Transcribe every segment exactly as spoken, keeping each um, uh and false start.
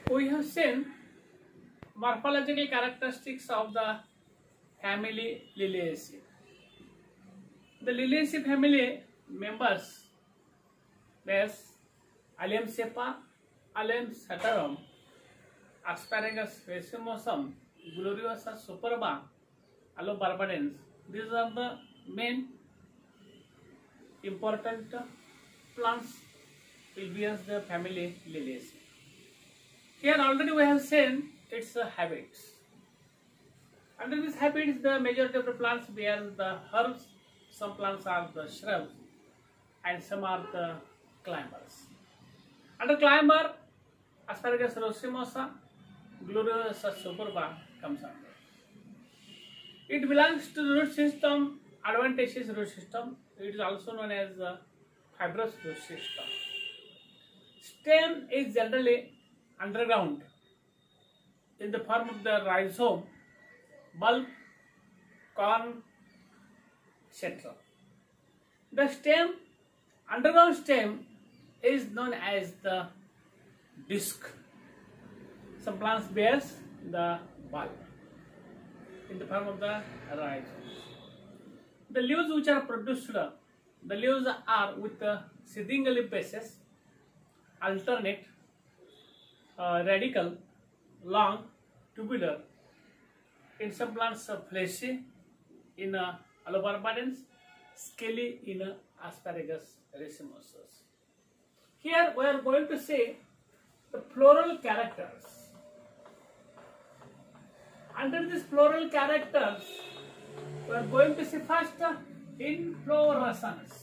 we have seen morphological characteristics of the family Liliaceae. The Liliaceae family members there's Allium cepa, Allium satarum, Asparagus racemosum, Gloriosa superba, Allobarbadens. These are the main important plants will be as the family Liliaceae. Here already we have seen its uh, habits. Under these habits, the majority of the plants bear the herbs. Some plants are the shrubs, and some are the climbers. Under climber, Asparagus racemosa, Gloriosa superba comes under. It belongs to the root system, adventitious root system. It is also known as the fibrous root system. Stem is generally underground in the form of the rhizome, bulb, corm, et cetera. The stem, underground stem, is known as the disc. Some plants bears the bulb in the form of the rhizome. The leaves which are produced, the leaves are with the seeding bases, alternate, uh, radical, long, tubular. In some plants, uh, fleshy, in uh, Allobarbadens, scaly in uh, Asparagus racemosus. Here we are going to see the floral characters. Under these floral characters, we are going to see first uh, inflorescence.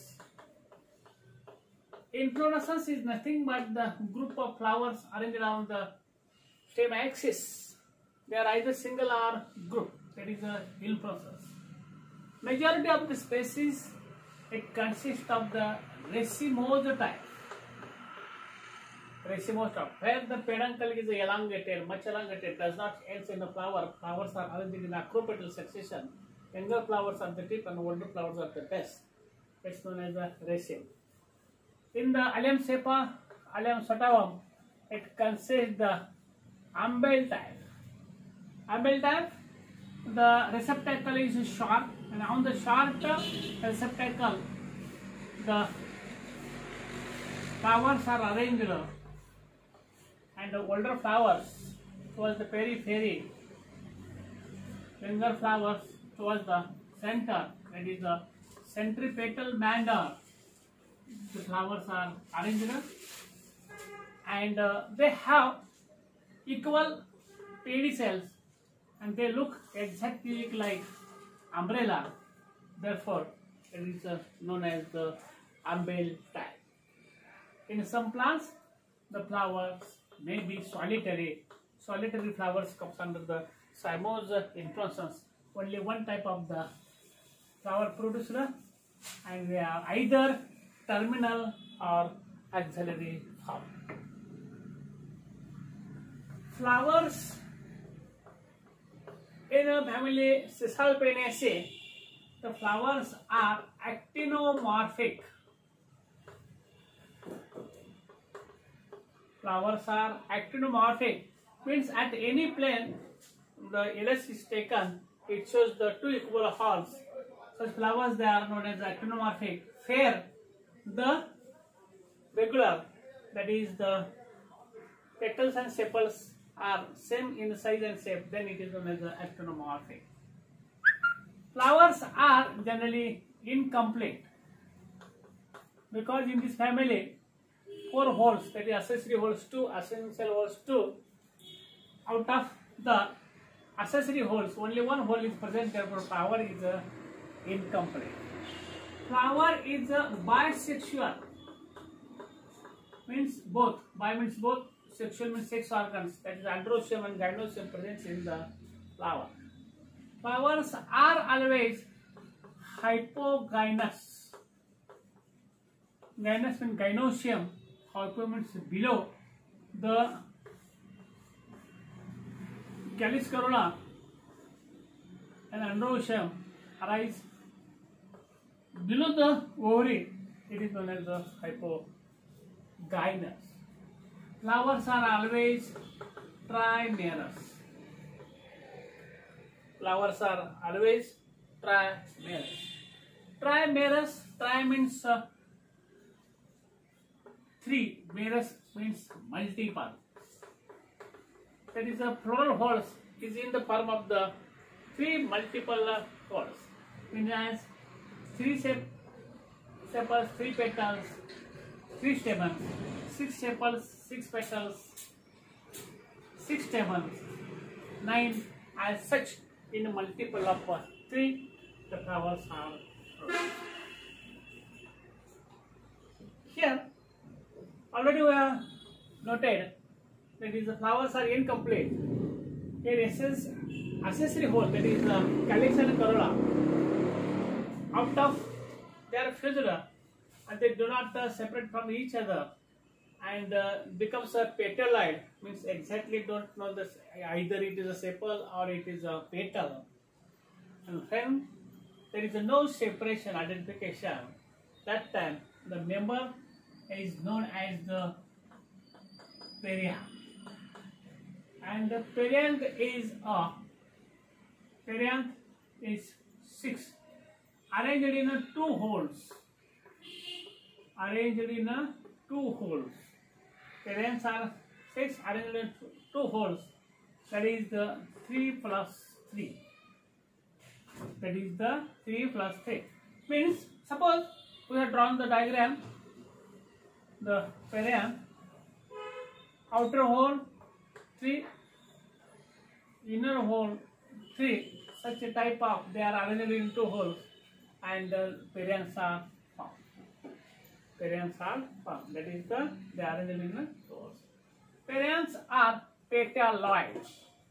Inflorescence is nothing but the group of flowers arranged around the stem axis. They are either single or group. That is the inflorescence. Majority of the species, it consists of the racemose type. Racemose type, where the peduncle is elongated, much elongated, does not end in the flower. Flowers are arranged in acropetal succession. Younger flowers are the tip and older flowers are the base. It's known as the raceme. In the Allium cepa, Allium satarum, it consists the umbel type. Umbel type, the receptacle is short, and on the short receptacle, the flowers are arranged, and the older flowers towards the periphery, younger flowers towards the center, that is the centripetal manner. The flowers are arranged, and uh, they have equal pedicels, and they look exactly like umbrella. Therefore, it is uh, known as the umbel type. In some plants, the flowers may be solitary. Solitary flowers comes under the cymose inflorescence. Only one type of the flower produced, and they are either terminal or axillary form. Flowers in a family Caesalpinaceae, the flowers are actinomorphic. Flowers are actinomorphic, means at any plane the L S is taken, it shows the two equal halves. Such flowers, they are known as actinomorphic. Where the regular, that is the petals and sepals are same in size and shape, then it is known as actinomorphic. Flowers are generally incomplete because in this family four holes, that is accessory holes two, essential holes two. Out of the accessory holes, only one hole is present, therefore flower is uh, incomplete. Flower is uh, bisexual, means both. Bi means both, sexual means sex organs, that is androecium and gynoecium present in the flower. Flowers are always hypogynous. Gynous means gynoecium, hypo means below. The calyx corolla and androecium arise below the ovary. It is known as the hypogynous. Flowers are always trimerous. Flowers are always trimerous. Trimerous, tri means uh, three, merous means multiple. That is, a floral holes is in the form of the three multiple uh, holes. Means as three sep sepals, three petals, three stamens, six sepals, six petals, six stamens, nine, as such in a multiple of uh, three, the flowers are produced. Here already we have noted that is the flowers are incomplete. Here access, accessory hole, that is the calyx and corolla, out of their fused and they do not uh, separate from each other and uh, becomes a petaloid, means exactly don't know this, either it is a sepal or it is a petal. And when there is a no separation identification, that time the member is known as the perianth. And the perianth is a perianth is six, arranged in a two holes. Arranged in a two holes. Perianths are six, arranged in two holes. That is the three plus three. That is the three plus three. Means, suppose we have drawn the diagram. The perianth, outer hole three, inner hole three, such a type of, they are arranged in two holes and uh, perianths are formed. Perianths are formed. That is the, they are arranged in two holes. Perianths are petaloid.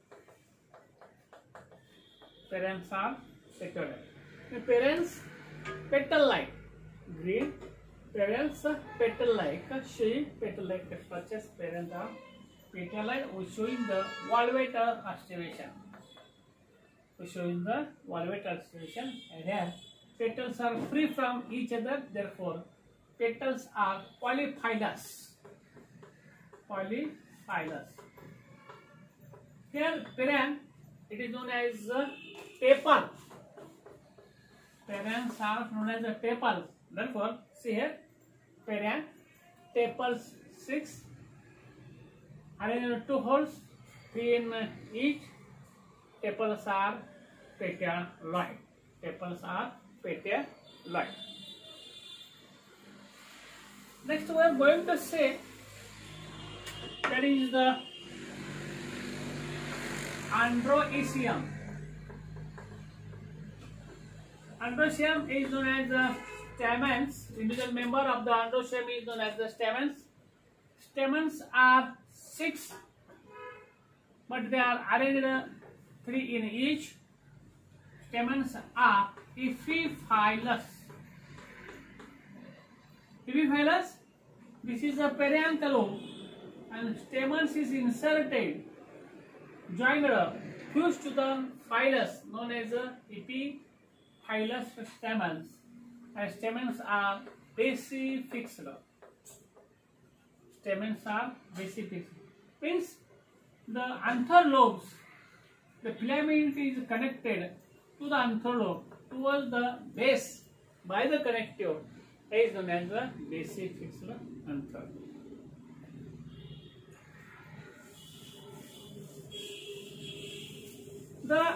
Perianths are petaloid. The perianths petal-like, green. Perianths petal-like, showing petal-like structures. Perianths are petaloid, showing the valvate oscillation. Showing the valvate oscillation, and here petals are free from each other. Therefore, petals are polyphylous. Polyphylous. Here, perianth, it is known as a tepal. Perianths are known as a tepal. Therefore, see here, perianth, tepals six, arranged in two holes, three in each. Tepals are petaloid. Tepals are petaloid. Next, we are going to say that is the androecium. Androecium is known as the stamens. Individual member of the androecium is known as the stamens. Stamens are six, but they are arranged three in each. Stamens are epiphyllous. Epiphyllous, this is a perianthalobe, and stamens is inserted, joined up, fused to the phylus, known as a epiphyllous stamens, and stamens are basifixed. Stamens are basifixed. Means the anther lobes, the filament is connected to the anther lobe towards the base by the connective, is known as the basifixed anther. The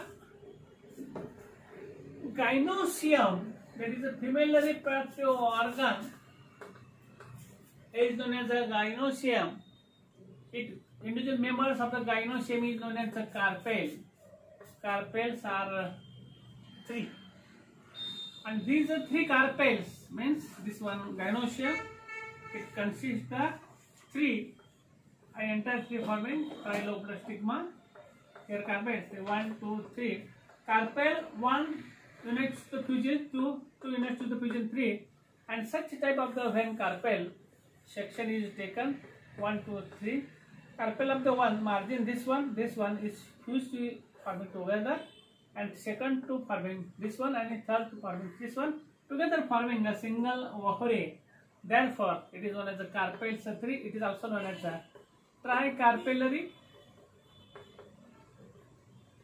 gynoecium, that is a female reproductive organ, is known as a gynoecium. It, individual members of the gynoecium is known as the carpel. Carpels are uh, three, and these are three carpels. Means this one gynoecium, it consists of three, and entire three forming triloblastigma. Here carpels, one, two, three. Carpel one units to the fusion, two, two units to the fusion, three, and such type of the when carpel section is taken, one, two, three. Carpel of the one margin, this one, this one is fused to forming together, and second to forming this one, and third to forming this one, together forming a single ovary. Therefore, it is known as the carpels three. It is also known as the tricarpellary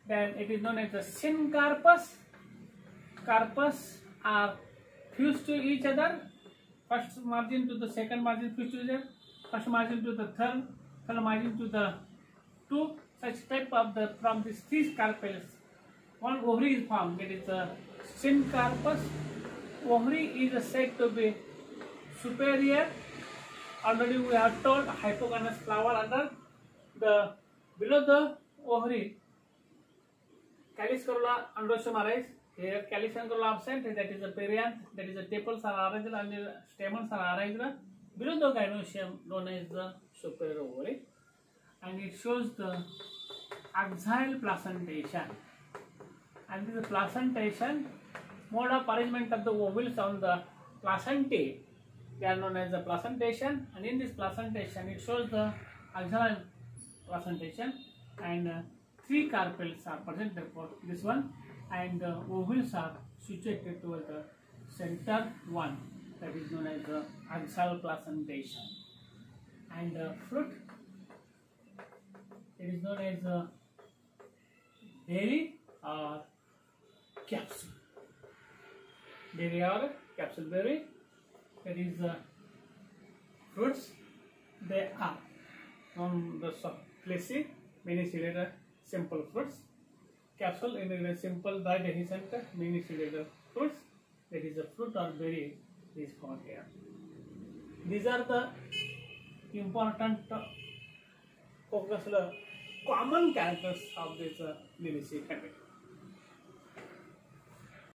then it is known as the syncarpus. Carpus are fused to each other. First margin to the second margin fused to each other. First margin to the third, third margin to the two. Such type of the from these three carpels, one ovary is formed. That is the syncarpus. Ovary is said to be superior. Already we have told hypogynous flower under the below the ovary. Calyx corolla androecium arise. Here calyx and corolla absent. That is the perianth. That is the tepals are arranged and the stamens are arranged below the gynoecium, known as the superior ovary, and it shows the axial placentation. And this placentation, mode of arrangement of the ovules on the placentae, they are known as the placentation. And in this placentation, it shows the axial placentation, and uh, three carpels are present for this one, and the ovules are situated toward the center one, that is known as the axial placentation. And the fruit, it is known as the berry or capsule. Berry or capsule berry, that is the fruits. They are on the fleshy, many seeded simple fruits. Capsule in a simple didehiscent many seeded fruits. That is the fruit or berry is found here. These are the important focused common characters of this uh, Liliaceae family.